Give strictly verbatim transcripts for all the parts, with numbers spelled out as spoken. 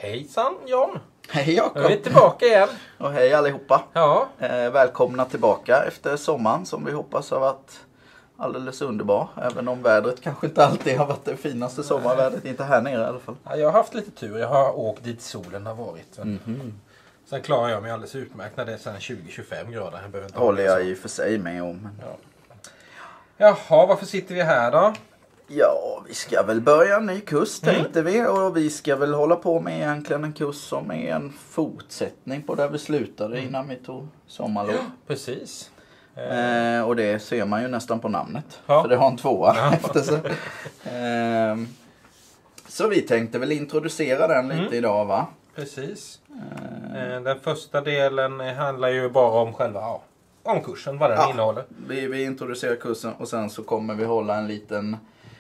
Hejsan John! Hej Jakob! Nu är vi tillbaka igen. Och hej allihopa! Ja. Eh, välkomna tillbaka efter sommaren som vi hoppas har varit alldeles underbar. Även om vädret kanske inte alltid har varit det finaste sommarvädret. Inte här nere i alla fall. Ja, jag har haft lite tur. Jag har åkt dit solen har varit. Sen, Mm-hmm. sen klarar jag mig alldeles utmärkt när det är sen tjugo till tjugofem grader. Jag behöver inte ha Håller det jag så. i och för sig med om. Men... Ja. Jaha, varför sitter vi här då? Ja, vi ska väl börja en ny kurs Mm. tänkte vi. Och vi ska väl hålla på med egentligen en kurs som är en fortsättning på där vi slutade innan vi tog sommarlov. Precis. Eh, och det ser man ju nästan på namnet. Ja. För det har en tvåa Ja. efter sig. Eh, så vi tänkte väl introducera den lite Mm. idag va? Precis. Eh, Eh, Den första delen handlar ju bara om själva ja, om kursen, vad den Ja. innehåller. vi, vi introducerar kursen och sen så kommer vi hålla en liten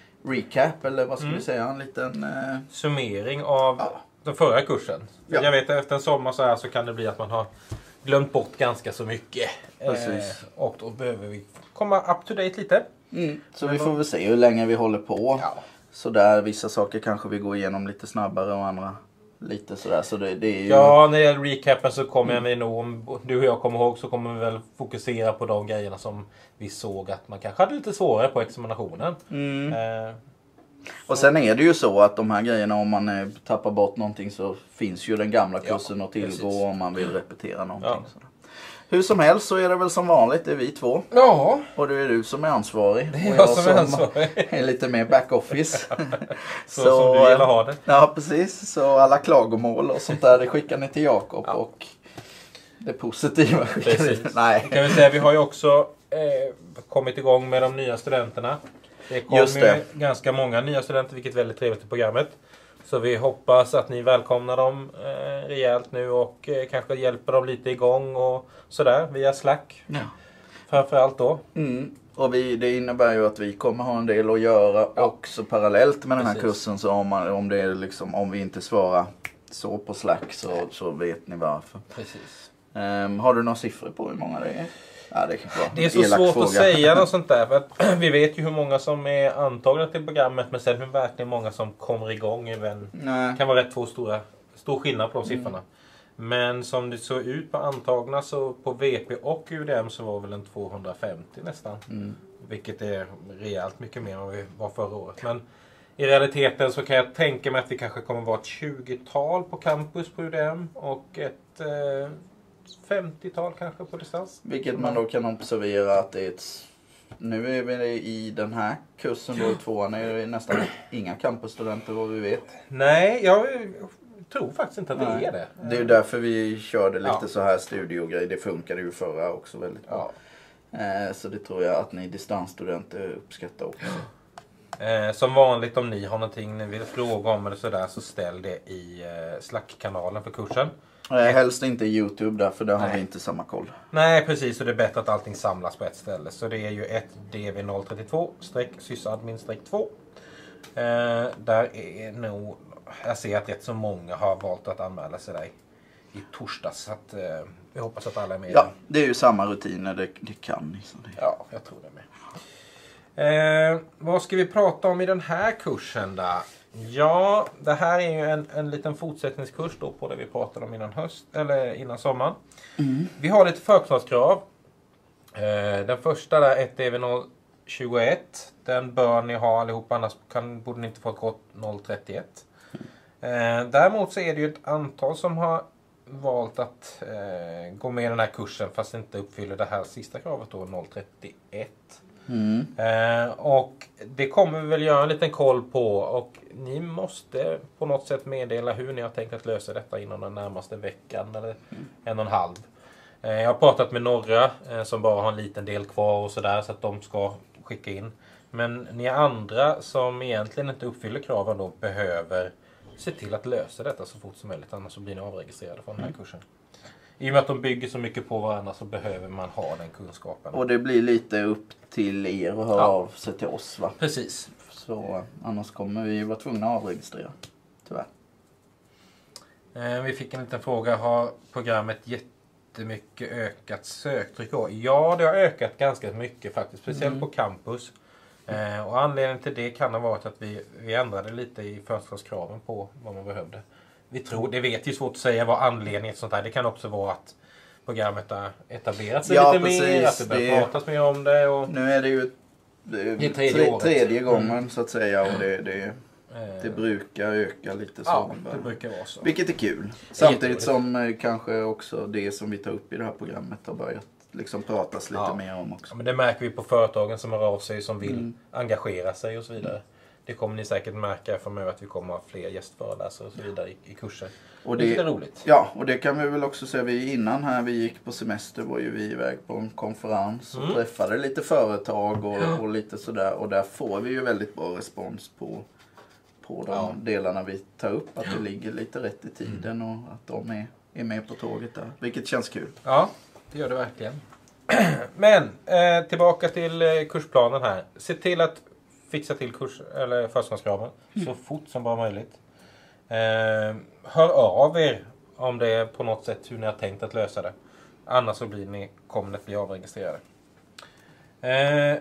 recap eller vad ska Mm. vi säga? En liten... Eh, Summering av Ja. den förra kursen. Ja. Jag vet att efter en sommar så här så kan det bli att man har glömt bort ganska så mycket. Precis. Eh, och då behöver vi komma up to date lite. mm, så vi får väl se hur länge vi håller på. Ja. Så där vissa saker kanske vi går igenom lite snabbare och andra lite sådär. Så det, det är ju... Ja, när det gäller recapen så kommer jag nog, om du och jag kommer ihåg, så kommer vi väl fokusera på de grejerna som vi såg att man kanske hade lite svårare på examinationen. Mm. Eh, Och sen är det ju så att de här grejerna, om man eh, tappar bort någonting så finns ju den gamla kursen Ja, att tillgå precis. om man vill repetera någonting. Ja. Sådär. Hur som helst så är det väl som vanligt, det är vi två. ja, Och det är du som är ansvarig. det är och jag som är ansvarig. är lite mer backoffice. Så, som du gillar ha det. Ja, precis. Så alla klagomål och sånt där, det skickar ni till Jakob. Ja. Och det positiva skickar ni Precis. till... Nej. Kan vi säga, vi har ju också eh, kommit igång med de nya studenterna. Det kommer Just det. ju ganska många nya studenter, vilket är väldigt trevligt i programmet. Så vi hoppas att ni välkomnar dem eh, rejält nu och eh, kanske hjälper dem lite igång och sådär via Slack. Ja. Framförallt då. Mm. Och vi, det innebär ju att vi kommer ha en del att göra Ja. också parallellt med den här Precis. kursen. Så om, man, om, det är liksom, om vi inte svarar så på Slack så, så vet ni varför. Precis. Um, har du några siffror på hur många det är? Ja, det, kan vara Det är så en elak svårt fråga. att säga något sånt där. För att vi vet ju hur många som är antagna till programmet. Men sen hur verkligen många som kommer igång. Även, Nej. kan vara rätt två stora, stor skillnad på de siffrorna. Men som det såg ut på antagna så på V P och U D M så var väl en tvåhundrafemtio nästan. Mm. Vilket är rejält mycket mer än vad vi var förra året. Men i realiteten så kan jag tänka mig att vi kanske kommer vara ett tjugotal på campus på U D M. Och ett eh, femtiotal kanske på distans. Vilket man då kan observera att det är ett... Nu är vi i den här kursen då i tvåan är det nästan inga campusstudenter vad vi vet. Nej, jag tror faktiskt inte att det Nej. är det. Det är ju därför vi körde lite Ja. så här studiogrej. Det funkade ju förra också väldigt bra. Ja. Eh, så det tror jag att ni distansstudenter uppskattar också. Eh, som vanligt om ni har någonting ni vill fråga om eller sådär så ställ det i eh, Slack-kanalen för kursen. Eh, helst inte YouTube därför där har Nej. vi inte samma koll. Nej precis, och det är bättre att allting samlas på ett ställe. Så det är ju ett D V noll tre två sysadmin två. Eh, där är nog, jag ser att rätt så många har valt att anmäla sig där i torsdags. Så att, eh, vi hoppas att alla är med. Ja, det är ju samma rutiner, det, det kan ni. Så det. Ja, jag tror det med. Eh, vad ska vi prata om i den här kursen då? Ja, det här är ju en, en liten fortsättningskurs då på det vi pratade om innan höst eller innan sommaren. Mm. Vi har lite förkunskapskrav. Eh, den första där, ett D V noll tjugoett. Den bör ni ha allihopa, annars kan, borde ni inte få ett gott noll trettioett. Eh, däremot så är det ju ett antal som har valt att eh, gå med i den här kursen fast inte uppfyller det här sista kravet då, noll trettioett. Mm. Eh, och det kommer vi väl göra en liten koll på och ni måste på något sätt meddela hur ni har tänkt att lösa detta inom den närmaste veckan eller Mm. en och en halv. Eh, jag har pratat med några eh, som bara har en liten del kvar och sådär så att de ska skicka in. Men ni andra som egentligen inte uppfyller kraven då behöver se till att lösa detta så fort som möjligt, annars så blir ni avregistrerade från den här kursen. I och med att de bygger så mycket på varandra så behöver man ha den kunskapen. Och det blir lite upp till er att höra Ja. av sig till oss va? Precis. Så annars kommer vi vara tvungna att avregistrera. Tyvärr. Eh, vi fick en liten fråga. Har programmet jättemycket ökat söktryck? Ja, det har ökat ganska mycket faktiskt. Speciellt Mm. på campus. Eh, och anledningen till det kan ha varit att vi, vi ändrade lite i förstahandskraven på vad man behövde. vi tror, det vet ju svårt att säga vad anledningen till sånt här. Det kan också vara att programmet har etablerat sig ja, lite precis, mer, att det börjar det... pratas mer om det. Och... Nu är det ju det är det är tredje, tre, tredje gången mm. så att säga och det, det, det brukar öka lite så. Ja, det brukar vara så. Vilket är kul. Samtidigt som kanske också det som vi tar upp i det här programmet har börjat liksom pratas lite ja. mer om också. Ja, men det märker vi på företagen som hör av sig, som vill mm. engagera sig och så vidare. Mm. Det kommer ni säkert märka framöver att vi kommer ha fler gästföreläsare och så vidare i, i kurser. Och det, det är roligt. Ja, och det kan vi väl också säga. Vi innan här vi gick på semester var ju vi iväg på en konferens och mm. träffade lite företag och, ja. och lite sådär. Och där får vi ju väldigt bra respons på, på de ja. delarna vi tar upp. Att det ligger lite rätt i tiden och att de är, är med på tåget där. Vilket känns kul. Ja, det gör det verkligen. Men eh, tillbaka till eh, kursplanen här. Se till att fixa till kurs eller förkunskapskraven mm. så fort som bara möjligt. Eh, hör av er om det är på något sätt hur ni har tänkt att lösa det. Annars så blir ni, kommer ni att bli avregistrerade. Eh,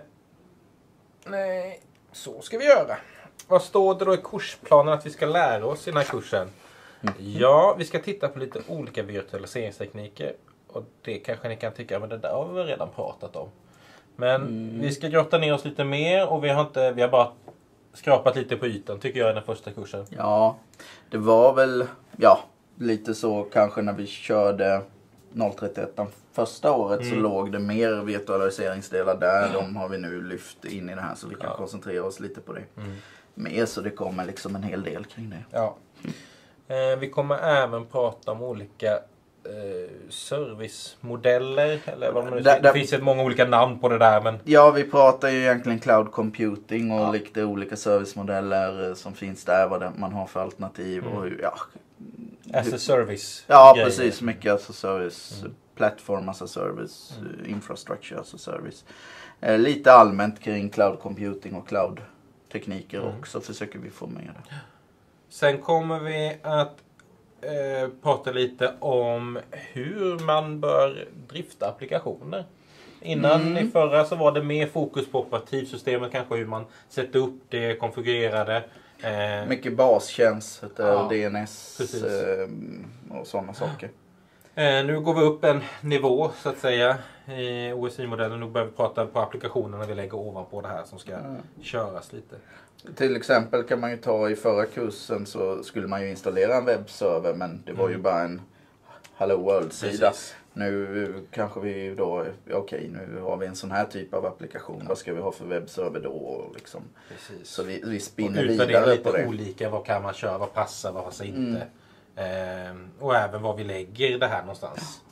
nej, så ska vi göra. Vad står det då i kursplanen att vi ska lära oss i den här kursen? Mm. Ja, vi ska titta på lite olika virtualiseringstekniker. Och det kanske ni kan tycka, men det där har vi redan pratat om. Men mm. vi ska grotta ner oss lite mer och vi har, inte, vi har bara skrapat lite på ytan tycker jag i den första kursen. Ja, det var väl ja, lite så kanske när vi körde noll trettioett första året mm. så låg det mer virtualiseringsdelar där. Mm. De har vi nu lyft in i det här så vi kan ja. koncentrera oss lite på det. Mm. Mer så det kommer liksom en hel del kring det. Ja. Mm. Eh, vi kommer även prata om olika Eh, servicemodeller eller vad man nu säger. Det finns ett många olika namn på det där men ja, vi pratar ju egentligen cloud computing och ja. lite olika servicemodeller som finns där, vad det, man har för alternativ mm. och ja as a service. Ja, grejer. Precis, mycket as a service, mm. platform as a service, mm. infrastructure as a service. Eh, lite allmänt kring cloud computing och cloud tekniker mm. också försöker vi få med det. Sen kommer vi att Eh, prata lite om hur man bör drifta applikationer. Innan mm. i förra så var det mer fokus på operativsystemet, kanske hur man sätter upp det, konfigurerade. Eh, Mycket bastjänster, ja, D N S eh, och sådana saker. Eh, nu går vi upp en nivå så att säga i O S I-modellen. Nu börjar vi prata på applikationerna vi lägger ovanpå det här som ska mm. köras lite. Till exempel kan man ju ta i förra kursen så skulle man ju installera en webbserver men det var mm. ju bara en Hello World-sida. Nu kanske vi då, okej okay, nu har vi en sån här typ av applikation. Vad ska vi ha för webbserver då? Liksom. Så vi, vi spinner vidare lite på det. Olika, vad kan man köra, vad passar, vad passar inte. Mm. Eh, och även var vi lägger det här någonstans.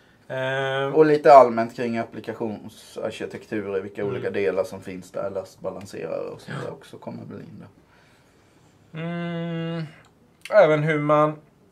Eh, och lite allmänt kring applikationsarkitekturer, vilka mm. olika delar som finns där, lastbalanserare och sånt där också kommer väl in där. Mm, även hur man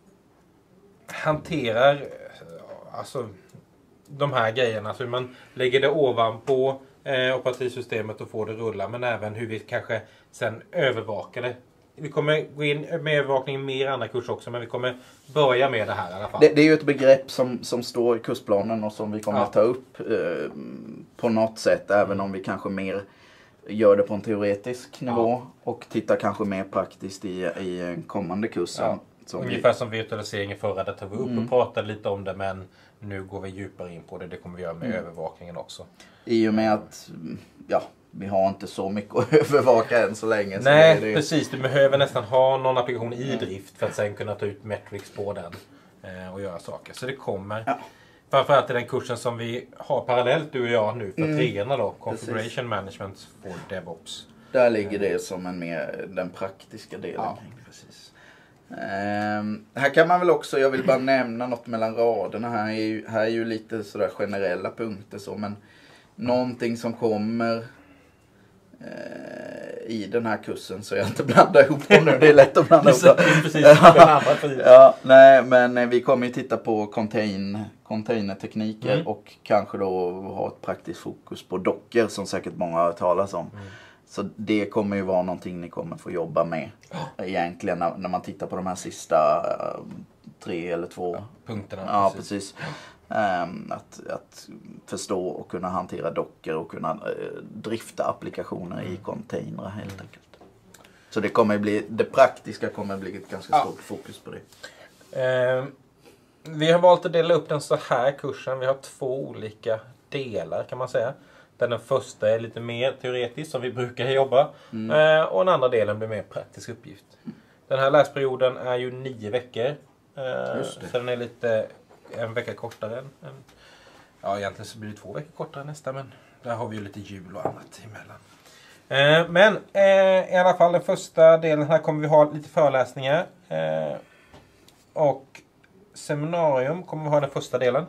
hanterar alltså de här grejerna, alltså hur man lägger det ovanpå eh, operativsystemet och får det rulla, men även hur vi kanske sen övervakar det. Vi kommer gå in med övervakning mer i andra kurser också, men vi kommer börja med det här i alla fall. Det, det är ju ett begrepp som, som står i kursplanen och som vi kommer ja. att ta upp eh, på något sätt, mm. även om vi kanske mer gör det på en teoretisk nivå ja. och tittar kanske mer praktiskt i, i en kommande kurs. Ja. Ungefär vi... som virtualiseringen förra, där tar vi upp mm. och pratade lite om det, men nu går vi djupare in på det. Det kommer vi göra med mm. övervakningen också. I och med att ja, vi har inte så mycket att övervaka än så länge. Nej, så det det... precis. Du behöver nästan ha någon applikation i drift för att sen kunna ta ut metrics på den eh, och göra saker. Så det kommer. Ja. Framförallt i den kursen som vi har parallellt, du och jag nu, för mm. treorna då. Configuration precis. Management for DevOps. Där ligger det som en mer den praktiska delen. Ja, precis. Um, här kan man väl också, jag vill bara nämna något mellan raderna. Här är ju, här är ju lite sådär generella punkter så, men någonting som kommer uh, i den här kursen så jag inte blandar ihop dem nu. Det är lätt att blanda ihop dem. Precis, ja, nej, men vi kommer ju titta på contain, containertekniker mm. och kanske då ha ett praktiskt fokus på Docker som säkert många har talat om. Mm. Så det kommer ju vara någonting ni kommer få jobba med oh. egentligen när, när man tittar på de här sista uh, tre eller två ja, punkterna. Ja, precis. precis. Um, att, att förstå och kunna hantera Docker och kunna uh, drifta applikationer mm. i containrar helt mm. enkelt. Så det kommer bli, det praktiska kommer bli ett ganska stort ja. fokus på det. Eh, vi har valt att dela upp den så här kursen. Vi har två olika delar kan man säga. Där den första är lite mer teoretisk som vi brukar jobba. Mm. Eh, och den andra delen blir mer praktisk uppgift. Den här läsperioden är ju nio veckor. Eh, så den är lite en vecka kortare än, än... Ja, egentligen så blir det två veckor kortare nästa. Men där har vi ju lite jul och annat emellan. Eh, men eh, i alla fall den första delen här kommer vi ha lite föreläsningar. Eh, och seminarium kommer vi ha den första delen.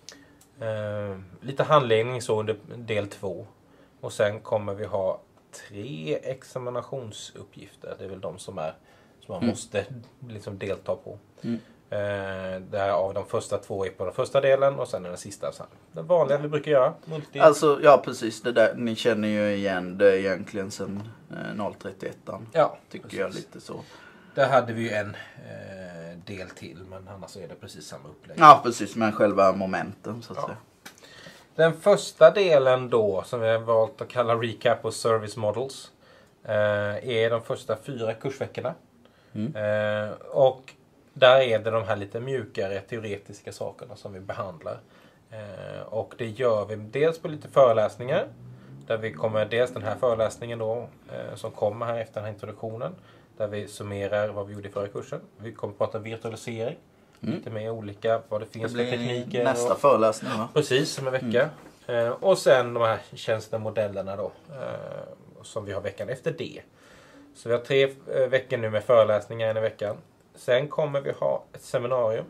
Eh, lite handledning så under del två. Och sen kommer vi ha tre examinationsuppgifter. Det är väl de som, är, som man mm. måste liksom delta på. Mm. Eh, där av de första två är på den första delen och sen är den sista. Sen. Det vanliga vi brukar göra. Multi. Alltså, ja precis. Det där, ni känner ju igen det egentligen sen eh, noll trettioett. Ja, tycker precis. jag lite så. Där hade vi ju en eh, del till, men annars är det precis samma upplägg. Ja, precis. Men själva momenten så att ja. säga. Den första delen då, som vi har valt att kalla Recap och Service Models, eh, är de första fyra kursveckorna. Mm. Eh, och där är det de här lite mjukare teoretiska sakerna som vi behandlar. Eh, och det gör vi dels på lite föreläsningar. Där vi kommer dels den här föreläsningen då, eh, som kommer här efter den här introduktionen. Där vi summerar vad vi gjorde i förra kursen. Vi kommer att prata virtualisering. Mm. Lite mer olika, vad det finns det för tekniker. Nästa och, föreläsning va? Precis, om en vecka. Mm. Eh, och sen de här tjänstemodellerna då. Eh, som vi har veckan efter det. Så vi har tre eh, veckor nu med föreläsningar en i veckan. Sen kommer vi ha ett seminarium.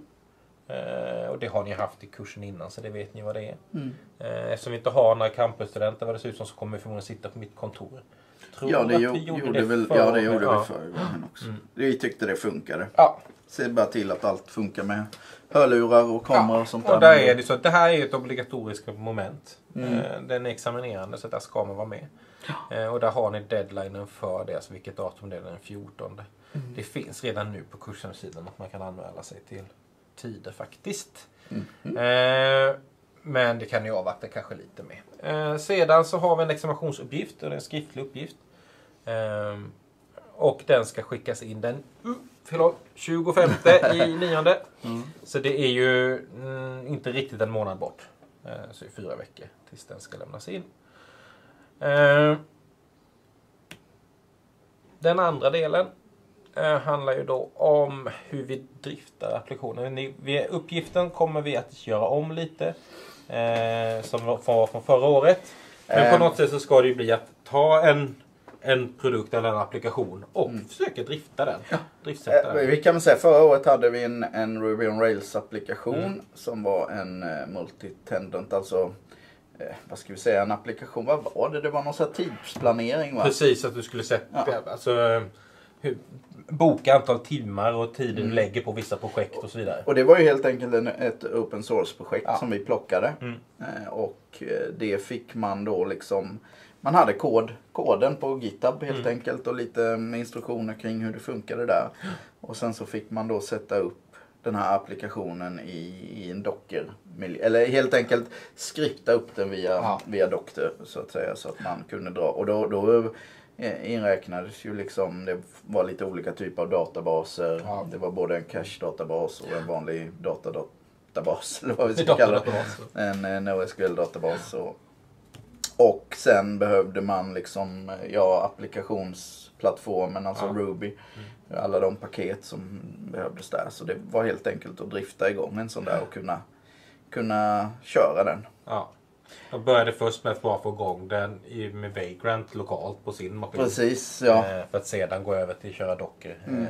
Eh, och det har ni haft i kursen innan så det vet ni vad det är. Mm. Eh, eftersom vi inte har några campusstudenter vad det ser ut som så kommer vi förmodligen sitta på mitt kontor. Tror ja, det, gjorde, gjorde det väl, ja, det gjorde ja. vi förra gången också. Mm. Vi tyckte det funkade. Ja. Se bara till att allt funkar med hörlurar och kameror ja. och sånt där. Och där är det så att det här är ett obligatoriskt moment. Mm. Eh, den är examinerande så där ska man vara med. Ja. Eh, och där har ni deadlinen för det, alltså vilket datum det är den fjortonde. Mm. Det finns redan nu på kurshemsidan att man kan anmäla sig till tider faktiskt. Mm. Mm. Eh, men det kan ni avvakta kanske lite med. Eh, sedan så har vi en examinationsuppgift och det är en skriftlig uppgift. Eh, och den ska skickas in den uh, förlåt, tjugofemte i nionde. Mm. Så det är ju mm, inte riktigt en månad bort. Eh, så det är fyra veckor tills den ska lämnas in. Eh, den andra delen eh, handlar ju då om hur vi driftar applikationen. Ni, vi, uppgiften kommer vi att göra om lite. Eh, som var från förra året. Men på något sätt så ska det ju bli att ta en, en produkt eller en applikation och mm. försöka drifta den. Ja. Driftsätta den. Vi kan väl säga förra året hade vi en, en Ruby on Rails applikation mm. som var en uh, multitenant, alltså uh, vad ska vi säga, en applikation. Vad var det? Det var någon sån här tidsplanering va? Precis, att du skulle sätta ja. alltså, hur, boka antal timmar och tid mm. du lägger på vissa projekt och så vidare. Och det var ju helt enkelt en, ett open source-projekt ja. som vi plockade. Mm. Eh, och det fick man då liksom, man hade kod, koden på GitHub helt mm. enkelt och lite instruktioner kring hur det funkade där. Och sen så fick man då sätta upp den här applikationen i, i en Docker. Eller helt enkelt skripta upp den via, ja. via Docker så att säga, så att man kunde dra. Och då, då inräknades ju liksom, det var lite olika typer av databaser. Ja. Det var både en cache-databas och en vanlig datadatabas. Eller vad vi ska kalla det. En, en NoSQL-databas. Och, och sen behövde man liksom, ja, applikationsplattformen, alltså ja. Ruby. Mm. Alla de paket som behövdes där. Så det var helt enkelt att drifta igång en sån där och kunna, kunna köra den. Ja. Jag började först med att bara få igång den med Vagrant lokalt på sin maskin. Precis, ja. För att sedan gå över till att köra Docker. Mm.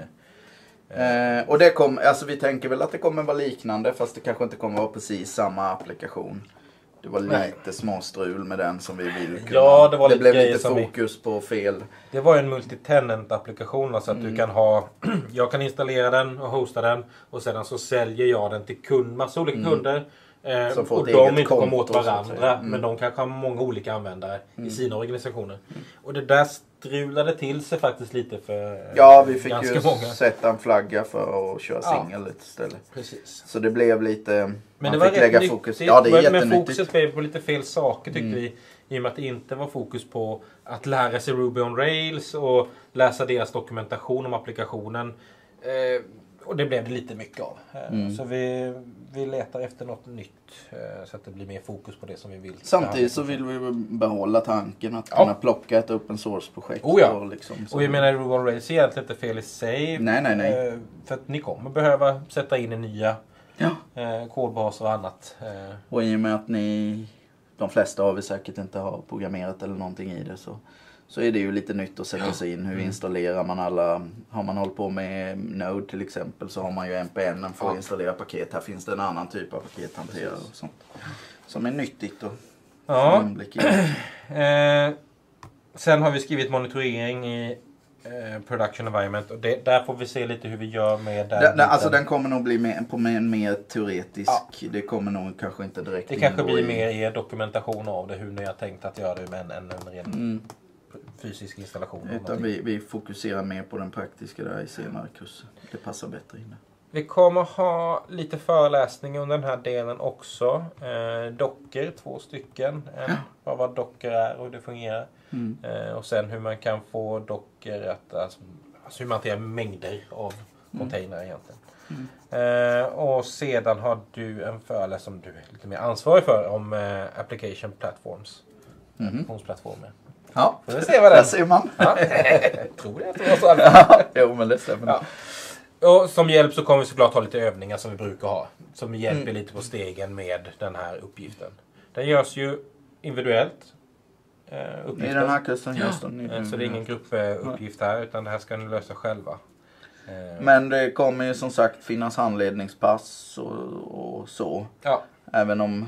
Eh, och det kom, alltså vi tänker väl att det kommer vara liknande, fast det kanske inte kommer vara precis samma applikation. Det var lite Nej. småstrul med den som vi vill kunna. Ja, det var det lite blev lite fokus vi... på fel. Det var en multitenant applikation, så att mm. du kan ha, jag kan installera den och hosta den och sedan så säljer jag den till kund, massa olika mm. kunder. Eh, och de inte kommer åt varandra, mm. men de kanske har många olika användare mm. i sina organisationer. Mm. Och det där strulade till sig faktiskt lite för Ja, vi fick ju många. sätta en flagga för att köra ja. singel istället. Precis. Så det blev lite, men man det var fick lägga nyttigt. fokus. Ja, det är men jättenyttigt. fokuset blev på lite fel saker tyckte mm. vi. I och med att det inte var fokus på att lära sig Ruby on Rails och läsa deras dokumentation om applikationen. Eh, och det blev det lite mycket av. Mm. Så vi, vi letar efter något nytt så att det blir mer fokus på det som vi vill. Samtidigt så vill vi behålla tanken att ja. kunna plocka ett open source-projekt. Oh ja. Och, liksom, och vi menar Ruby on Rails är egentligen inte fel i sig. Nej, nej, nej. För att ni kommer behöva sätta in i nya ja. kodbaser och annat. Och i och med att ni, de flesta av er säkert inte har programmerat eller någonting i det så... Så är det ju lite nytt att sätta sig in. Hur installerar man alla... Har man hållit på med Node till exempel så har man ju N P N för att ja. installera paket. Här finns det en annan typ av pakethanterare och sånt. Som är nyttigt och ja. eh, Sen har vi skrivit monitorering i eh, Production Environment. Och det, där får vi se lite hur vi gör med den. Den, alltså den kommer nog bli mer, på en mer teoretisk. Ja. Det kommer nog kanske inte direkt Det kanske blir i... mer i dokumentation av det. Hur ni har tänkt att göra det med en, en, en ren... Mm. fysisk installation. Utan vi, vi fokuserar mer på den praktiska där i senare kurser. Det passar bättre in. Vi kommer ha lite föreläsning under den här delen också. Eh, docker, två stycken. En, ja. Vad docker är och hur det fungerar. Mm. Eh, och sen hur man kan få docker att... Alltså, alltså hur man hanterar mängder av mm. container egentligen. Mm. Eh, och sedan har du en föreläsning som du är lite mer ansvarig för om eh, application platforms. Mm. Applikationsplattformar. Ja, får vi se vad det är. Där ser man. Ja. Tror det, jag tror så. Ja, jo, men det stämmer. Ja. Och som hjälp så kommer vi såklart ha lite övningar som vi brukar ha. Som hjälper mm. lite på stegen med den här uppgiften. Den görs ju individuellt. Eh, I den här kursen görs den. Ja. Så det är ingen gruppuppgift här utan det här ska ni lösa själva. Eh. Men det kommer ju som sagt finnas handledningspass och, och så. Ja. Även om...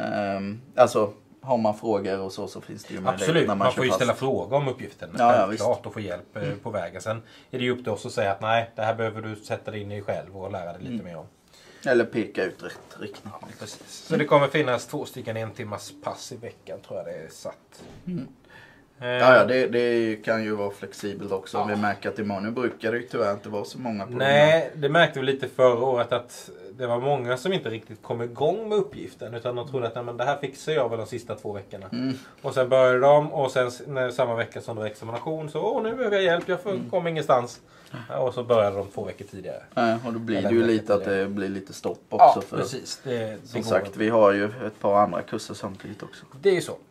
Um, alltså... Har man frågor och så så finns det ju möjlighet. Absolut, när man, man får ju fast. ställa frågor om uppgiften. Ja, klart ja, och få hjälp mm. på vägen. Sen är det ju upp till oss att säga att nej, det här behöver du sätta dig in i själv och lära dig lite mm. mer om. Eller peka ut rätt riktning. Ja, precis. Så det kommer finnas två stycken en timmas pass i veckan tror jag det är satt. Mm. Eh. Ja, ja det, det kan ju vara flexibelt också. Ja. Vi märker att imorgon nu brukar det ju tyvärr inte vara så många på nej, det märkte vi lite förra året att det var många som inte riktigt kom igång med uppgiften utan de trodde att nej, men det här fixar jag väl de sista två veckorna. Mm. Och sen började de och sen när, samma vecka som det var examination så åh nu behöver jag hjälp, jag får, mm. kommer ingenstans. Ja, och så började de två veckor tidigare. Ja, och då blir det ju lite att det blir lite stopp också. Ja, för precis. Det, det som sagt, inte. Vi har ju ett par andra kurser samtidigt också. Det är ju så.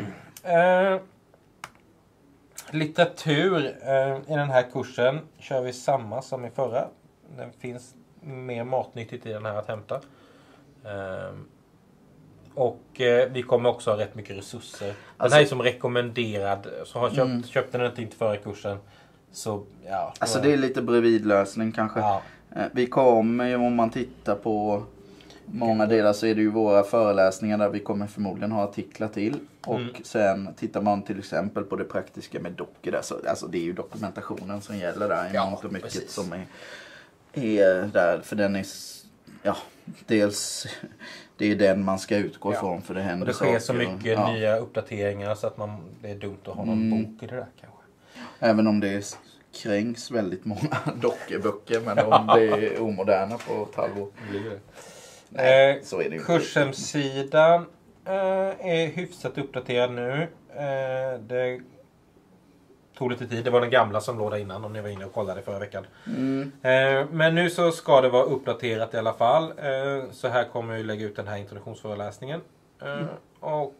uh, litteratur. Uh, I den här kursen kör vi samma som i förra. Det finns mer matnyttigt i den här att hämta. Um, och uh, vi kommer också ha rätt mycket resurser. Den alltså, här är som rekommenderad. Så har köpt, mm. köpte den inte inte före kursen. Så, ja, alltså det är lite bredvidlösning kanske. Ja. Vi kommer, om man tittar på många delar så är det ju våra föreläsningar där vi kommer förmodligen ha artiklar till. Och mm. sen tittar man till exempel på det praktiska med docker där. Så, alltså det är ju dokumentationen som gäller där. Ja, inte mycket precis. Som är, är där. För den är, ja, dels det är den man ska utgå ifrån ja. För det händer saker. Och det sker saker. så mycket ja. nya uppdateringar så att man, det är dumt att ha någon mm. bok i det där kanske. Även om det kränks väldigt många dockerböcker men om det är omoderna på ett halvår. Nej, så är det ju. Kurshemsidan eh, är hyfsat uppdaterad nu. Eh, det tog lite tid. Det var den gamla som låg där innan om ni var inne och kollade förra veckan. Mm. Eh, men nu så ska det vara uppdaterat i alla fall. Eh, så här kommer jag lägga ut den här introduktionsföreläsningen. Eh, mm. Och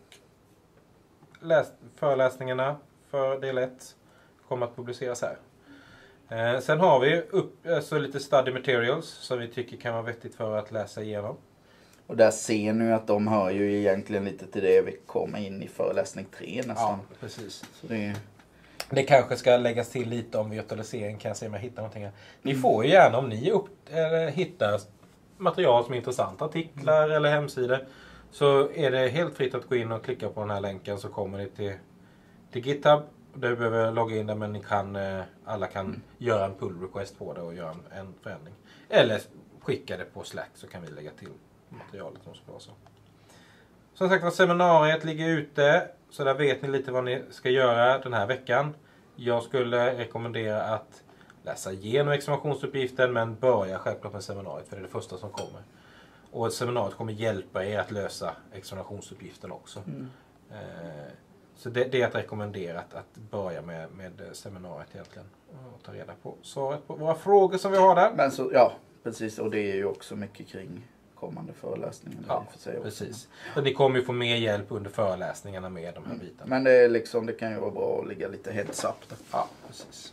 läs- föreläsningarna för del ett kommer att publiceras här. Eh, sen har vi upp, alltså lite study materials som vi tycker kan vara vettigt för att läsa igenom. Och där ser ni att de hör ju egentligen lite till det vi kommer in i föreläsning tre nästan. Ja, precis. Så det, det kanske ska läggas till lite om virtualisering, kan jag se om jag hittar någonting här. Ni får ju gärna om ni upp, eller hittar material som är intressanta, artiklar mm. eller hemsidor. Så är det helt fritt att gå in och klicka på den här länken så kommer ni till, till GitHub. Du behöver logga in där men ni kan, alla kan mm. göra en pull request på det och göra en, en förändring. Eller skicka det på Slack så kan vi lägga till materialet som ska vara så. Som sagt var, seminariet ligger ute så där vet ni lite vad ni ska göra den här veckan. Jag skulle rekommendera att läsa igenom examinationsuppgiften men börja självklart med seminariet för det är det första som kommer. Och seminariet kommer hjälpa er att lösa examinationsuppgiften också. Mm. Eh, Så det, det är att rekommendera att, att börja med, med seminariet egentligen. Och ta reda på svaret på våra frågor som vi har där. Men så, ja, precis. Och det är ju också mycket kring kommande föreläsningar. Ja, för sig precis. Och ni kommer ju få mer hjälp under föreläsningarna med de här mm. bitarna. Men det, är liksom, det kan ju vara bra att ligga lite heads up där. Ja, precis.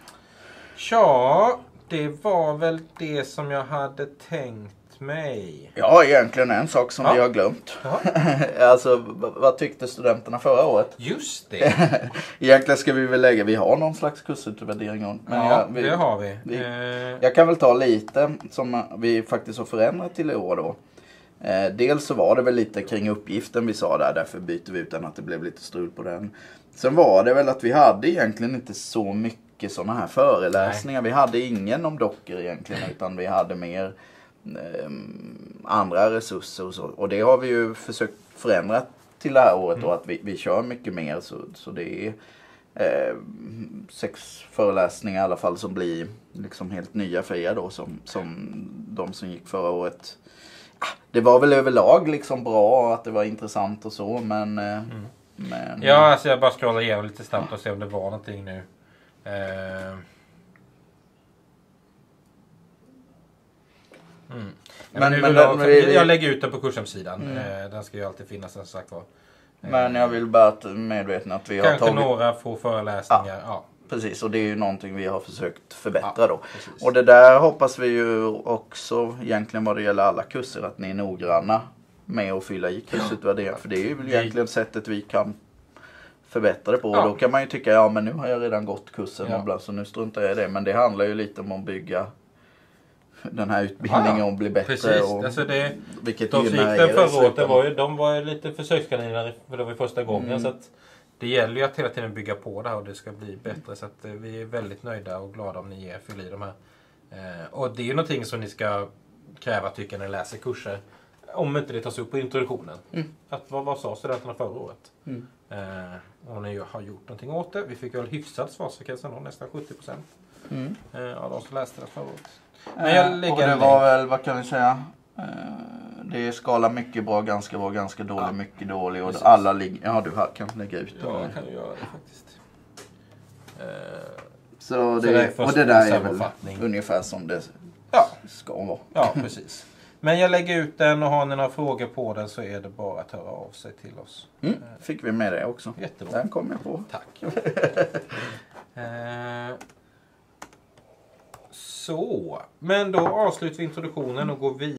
Ja, det var väl det som jag hade tänkt mig. Ja, egentligen en sak som ja. vi har glömt. Alltså, v- vad tyckte studenterna förra året? Just det. Egentligen ska vi väl lägga, vi har någon slags kursutvärdering. Men ja, jag, vi, det har vi. vi eh. Jag kan väl ta lite som vi faktiskt har förändrat till i år då. Eh, dels så var det väl lite kring uppgiften vi sa där, därför byter vi ut den, att det blev lite strul på den. Sen var det väl att vi hade egentligen inte så mycket sådana här föreläsningar. Nej. Vi hade ingen om dockor egentligen, utan vi hade mer eh, andra resurser och så. Och det har vi ju försökt förändra till det här året mm. då, att vi, vi kör mycket mer. Så, så det är eh, sex föreläsningar i alla fall som blir liksom helt nya för er då, som, som de som gick förra året. Det var väl överlag liksom bra, att det var intressant och så, men... Mm. men... Ja, alltså jag bara scrollar igenom lite snabbt och se om det var någonting nu. Eh... Mm. Ja, men, men, men den, jag, vi, jag lägger ut den på kurshemsidan. Mm. Den ska ju alltid finnas, som sagt var. Men jag vill bara att medvetna att vi Kanske har tagit... Kanske några få föreläsningar, ja. ja. Precis, och det är ju någonting vi har försökt förbättra ja, då. Precis. Och det där hoppas vi ju också, egentligen vad det gäller alla kurser, att ni är noggranna med att fylla i kursutvärdering. För det är ju egentligen sättet vi kan förbättra det på. Ja. Och då kan man ju tycka, ja men nu har jag redan gått kursen, ja. och bland, så nu struntar jag i det. Men det handlar ju lite om att bygga den här utbildningen, ja, och bli bättre. Precis. Och, alltså det, vilket de fick den förra året, det var ju, de var ju lite försökskaniner, för det var ju första gången. Mm. Så att det gäller ju att hela tiden bygga på det här och det ska bli bättre. Så att vi är väldigt nöjda och glada om ni ger fyll i de här. Eh, och det är ju någonting som ni ska kräva, tycker, när ni läser kurser. Om inte det tas upp på introduktionen. Mm. Att vad, vad sa studenterna förra året? Mm. Eh, och ni har gjort någonting åt det. Vi fick väl hyfsat svarsfrekvens då, nästan sjuttio procent. Mm. Eh, av de som läste det förra året. Men jag lägger och det var väl, vad kan vi säga? Eh, det är skala mycket bra, ganska bra, ganska dålig, ja. mycket dålig. Och alla ligger... Ja, du kan lägga ut det. Ja, jag kan ju göra det faktiskt. Eh, så det, så det och det där är väl ungefär som det ja. ska vara. Ja, precis. Men jag lägger ut den, och har ni några frågor på den så är det bara att höra av sig till oss. Mm, fick vi med det också. Jättebra. Den kom jag på. Tack. eh, så, men då avslutar vi introduktionen och går vidare.